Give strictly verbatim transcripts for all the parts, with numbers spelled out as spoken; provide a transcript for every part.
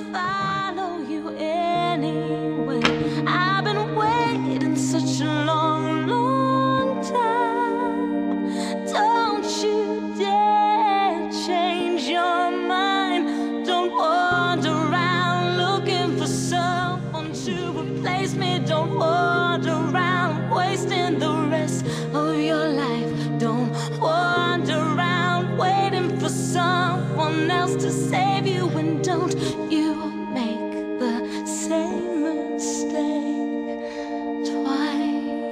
follow you anyway. I've been waiting such a long, long time. Don't you dare change your mind. Don't wander around looking for someone to replace me. Don't wander around wasting the rest of your life. Don't wander around waiting for someone else to save you. And don't you make the same mistake twice.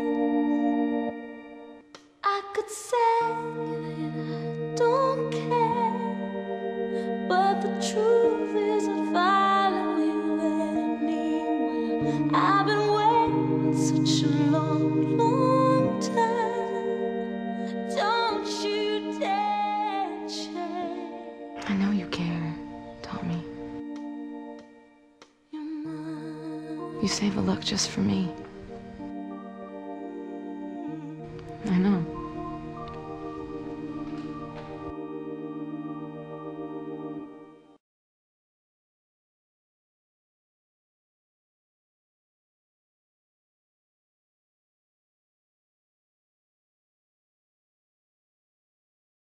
I could say that I don't care, but the truth is I'd follow you anywhere. I've been waiting such a long, long time. Don't you dare change. I know you care, Tommy. Your mind. You save a look just for me. I know.